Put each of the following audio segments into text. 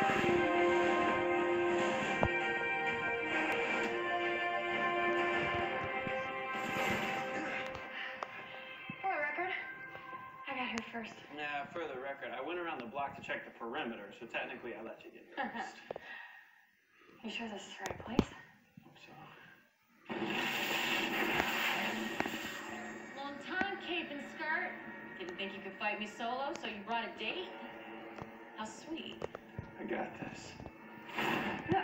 For the record, I got here first. Nah, for the record, I went around the block to check the perimeter, so technically I let you get here first. You sure this is the right place? Hope so. Long time, Cape and Skirt. Didn't think you could fight me solo, so you brought a date? How sweet. I got this. No.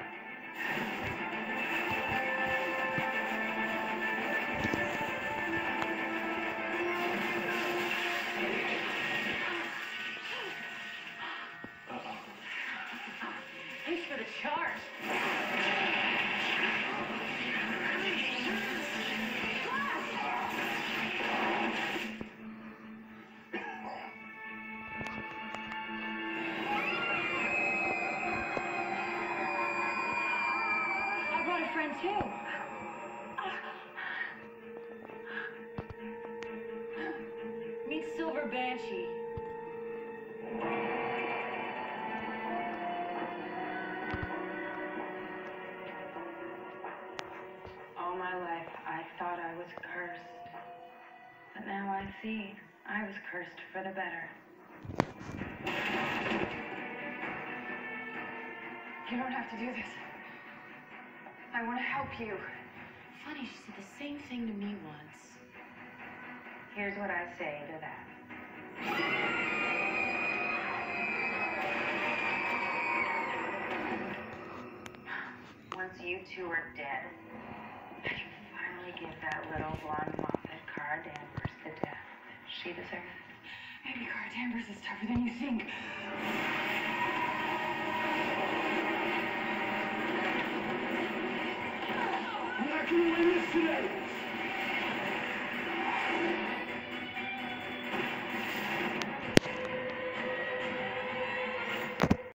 Thanks for the charge. I brought a friend too. Meet Silver Banshee. All my life, I thought I was cursed. But now I see I was cursed for the better. You don't have to do this. I want to help you. Funny, she said the same thing to me once. Here's what I say to that. Once you two are dead, I can finally give that little blonde moppet Cara Danvers the death she deserves. Maybe Cara Danvers is tougher than you think. I'm not gonna win this today!